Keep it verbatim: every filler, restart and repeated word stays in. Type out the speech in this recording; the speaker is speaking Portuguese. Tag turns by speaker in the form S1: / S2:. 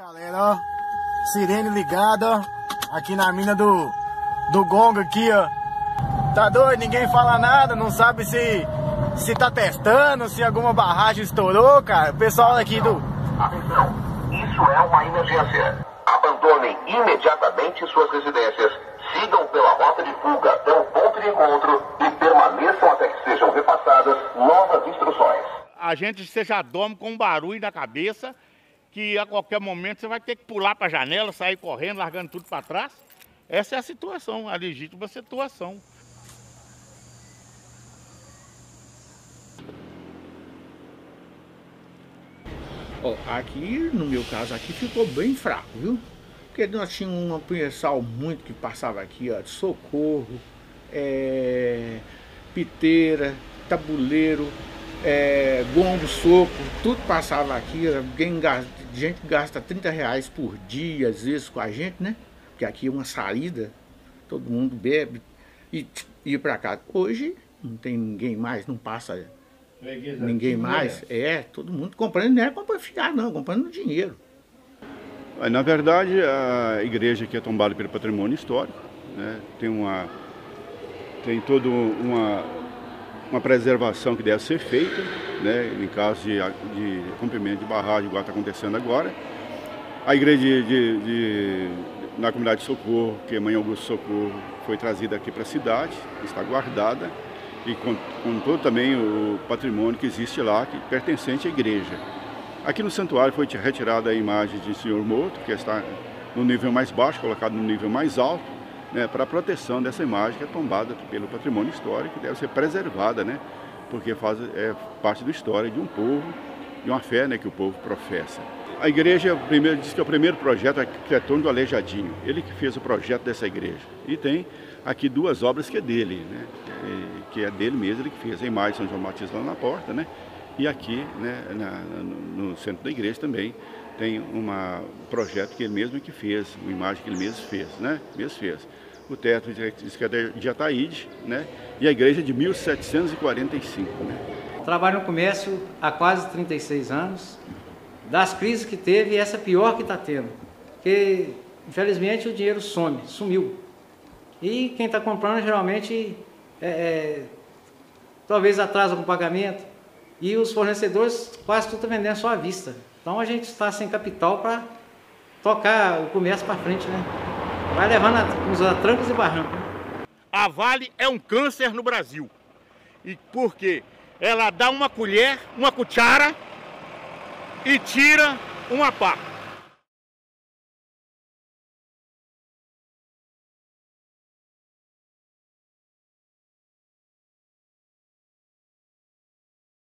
S1: Galera, ó, sirene ligada, ó, aqui na mina do, do Gonga aqui, ó. Tá doido? Ninguém fala nada, não sabe se, se tá testando, se alguma barragem estourou, cara. O pessoal aqui do...
S2: Atenção, isso é uma emergência. Abandonem imediatamente suas residências, sigam pela rota de fuga até o ponto de encontro e permaneçam até que sejam repassadas novas instruções.
S3: A gente você já dorme com um barulho na cabeça, que a qualquer momento você vai ter que pular para a janela, sair correndo, largando tudo para trás. Essa é a situação, a legítima situação.
S4: Ó, aqui, no meu caso, aqui ficou bem fraco, viu? Porque nós tínhamos um pessoal muito que passava aqui, ó, de socorro, é, piteira, tabuleiro, é, gombo, soco, tudo passava aqui. Alguém gasta, gente gasta trinta reais por dia, às vezes, com a gente, né? Porque aqui é uma saída, todo mundo bebe e ir para casa. Hoje não tem ninguém mais, não passa ninguém mais. É, todo mundo comprando, não é comprando ficar, não, comprando dinheiro.
S5: Na verdade, a igreja aqui é tombada pelo patrimônio histórico, né? Tem uma, tem toda uma, uma preservação que deve ser feita, né? Em caso de, de rompimento de barragem, igual está acontecendo agora. A igreja de, de, de, na comunidade de Socorro, que é Mãe Augusto Socorro, foi trazida aqui para a cidade, está guardada, e com, com todo também o patrimônio que existe lá, que pertencente à igreja. Aqui no santuário foi retirada a imagem de Senhor Morto, que está no nível mais baixo, colocado no nível mais alto, né, para a proteção dessa imagem que é tombada pelo patrimônio histórico, que deve ser preservada, né, porque faz é, parte da história de um povo, de uma fé, né, que o povo professa. A igreja primeiro, diz que é o primeiro projeto arquitetônico do Aleijadinho, ele que fez o projeto dessa igreja. E tem aqui duas obras que é dele, né, que é dele mesmo, ele que fez a imagem de São João Batista lá na porta, né. E aqui, né, na, no centro da igreja também tem um projeto que ele mesmo que fez, uma imagem que ele mesmo fez, né? Mesmo fez. O teto diz que é de Ataíde, né? E a igreja é de mil setecentos e quarenta e cinco, né?
S6: Trabalho no comércio há quase trinta e seis anos. Das crises que teve, essa pior que está tendo. Porque, infelizmente, o dinheiro some, sumiu. E quem está comprando geralmente é, é, talvez atrasa com o pagamento. E os fornecedores quase tudo está vendendo só à vista. Então a gente está sem capital para tocar o comércio para frente, né? Vai levando a, os trancos e barrancos.
S3: A Vale é um câncer no Brasil. E por quê? Ela dá uma colher, uma cuchara e tira uma pá.